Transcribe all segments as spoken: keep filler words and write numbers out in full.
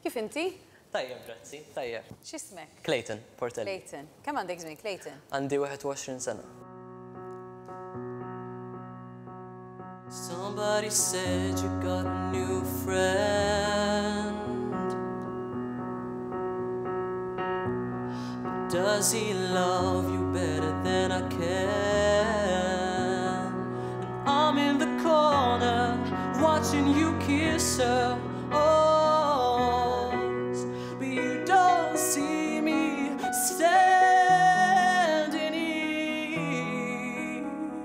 Kif inti? Tajjeb, grazzi, tajjeb. X'ismek? Clayton Portelli. Clayton. Kemm għandek żmien, Clayton? Għandi one and twenty sena. Somebody said you got a new friend. Does he love you better than I can? And I'm in the corner watching you kiss her. Oh, but you don't see me standing here.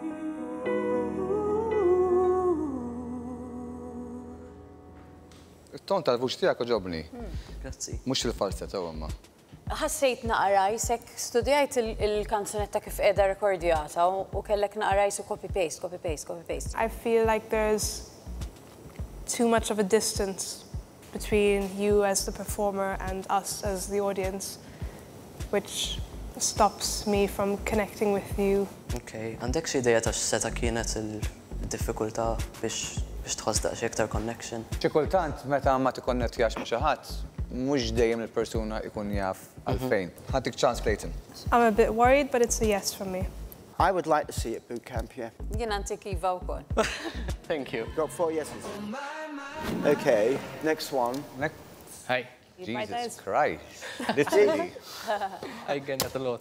Il-ton tal-vuċ tiegħek oġobni. Grazzi. Mhux il-falset imma. Ħassejt naqra jisek studijajt il-kanzunetta kif qiegħda rekordjata u kellek naqra jisu copy-paste, copy-paste, copy-paste. I feel like there's too much of a distance between you as the performer and us as the audience, which stops me from connecting with you. Okay, għandek xi idea ta' x'seta kienet il-diffikultà biex biex tħoss daqsxejn iktar connection? Xi kultant meta ma tikkonnettjax ma' xi ħadd, mhux dejjem il-persuna ikun jaf għalfejn. Ħadik chance, Clayton. I'm a bit worried, but it's a yes from me. I would like to see it Bootcamp, yeah. Jien antik iva wkoll. Thank you. Got four yeses. Okay, next one. Next. Hi. Jesus Christ. Literally. I get that a lot.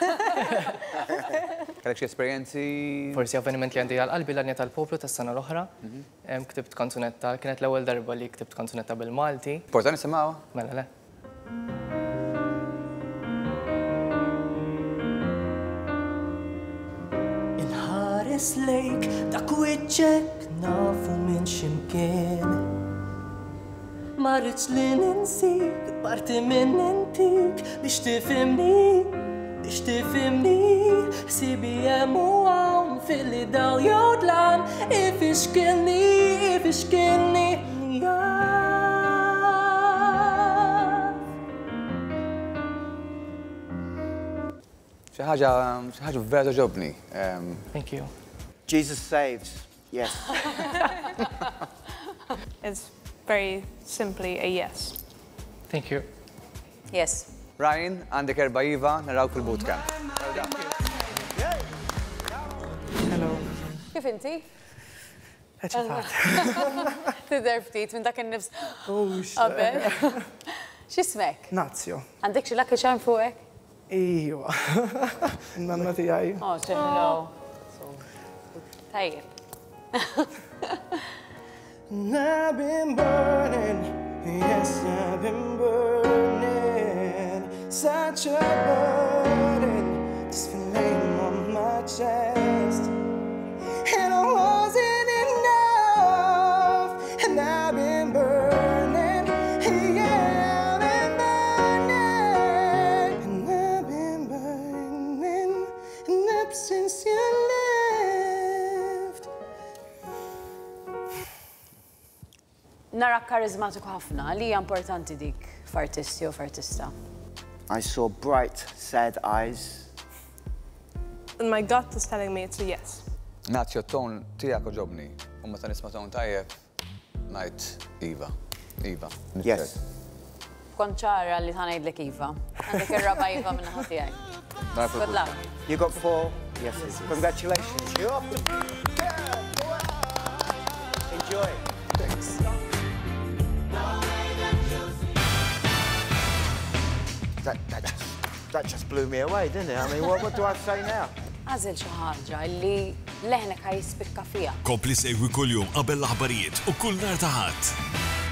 Kellek xi esperjenzi? Forsi avveniment li għandi għal-qalbi l-għanja tal-poplu tas-sena l-oħra. Ktibt kanzunetta, kienet l-ewwel darba li ktibt kanzunetta bil-Malti. Portani semgħu? Mela le. Inħares lejk dak wiċċek nafu minn x'imkien. Ma rridx li ninsik parti minn intik biex tifhimni. Biex tifhimni, ħsibi hemm u hawn fil-li daw jodlan, ifixkilni, ifixkilni, jaf. Xi ħaġa xi ħaġa vera ġobni. Thank you. Jesus saves, yes. It's very simply a yes. Thank you. Yes. Ryan, għandek erba' iva, naraw fil-bootcamp. Hello. Kif inti? Eċitat. Tidher ftit minn dak in-nifs. Qabel. X'ismek? Nazio. Għandek xi lucky charm fuqek? Iwa. Nanna tiegħi. Oh, ċello. Tajjeb. I've been burning, yes, I've been burning. Such a burden, this feeling on my chest. And I wasn't enough, and I've been burning, yeah, I've been burning. And I've been burning, and up since you left. Nara karizmatiku ħafna, li hija importanti dik f'artisti u f'artista. I saw bright, sad eyes. And my gut is telling me it's a yes. Nazio, ton tiegħek oġobni. U meta nisma' ton tajjeb, ngħid iva. Iva. Yes. Kont ċara li ħanajdlek iva. Għandek ir-raba iva minn naħa tiegħek. Good luck. You got four yeses. Congratulations. You're off the bootcamp. Enjoy. Thanks. That, that, just, that just blew me away, didn't it? I mean, what, what do I say now? Għażel xi ħaġa li leħnek ħajspikka fiha. Kompli segwi kull jum qabel l-aħbarijiet u kull nhar ta' ħadd.